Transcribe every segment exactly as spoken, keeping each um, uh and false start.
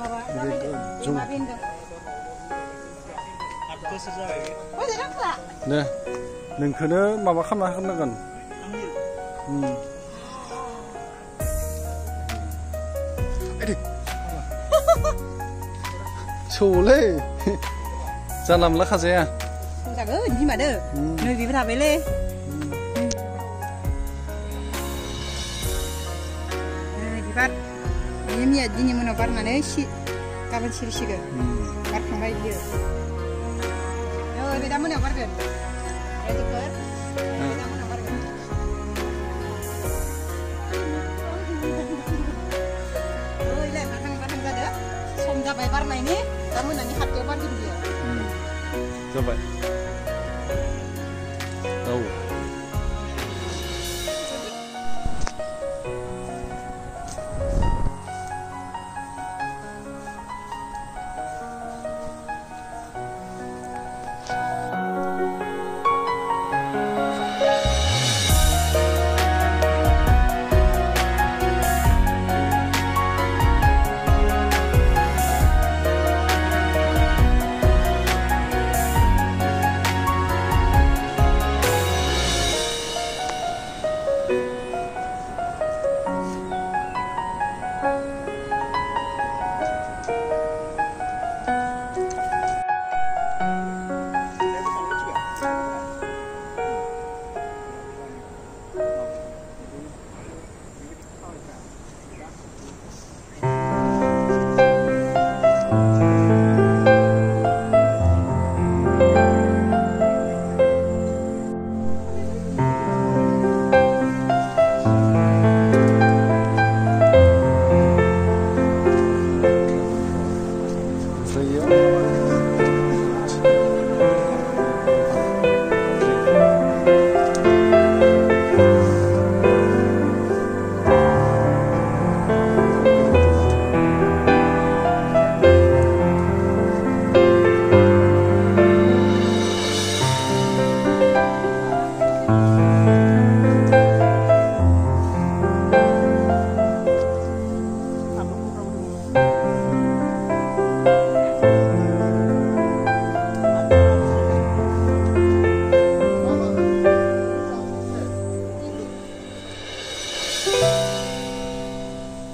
Jum. Nih, nengkene mama kamna honaंगोन. Adik. Sole. Jangan lah kasih ya. Jangan, ini mana? Nih bibi tak boleh. Nih bibi, ini miat ini mana bar mana sih? Kapan sih sih ke? Bar kampai dia. Yo, beda mana bar kan? Ready bar? Beda mana bar kan? Oh, ini makan makan ada. Somja bar mana ini? Kamu nanti hati bar gitu dia. Coba. Tahu.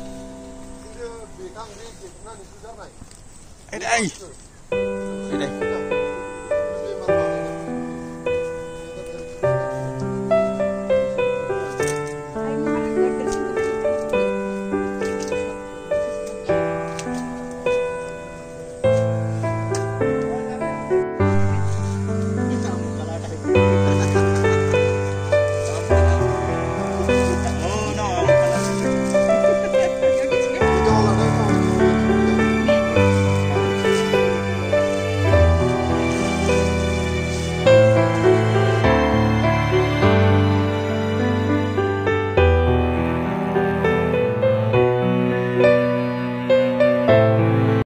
Đây đây. Đây đây.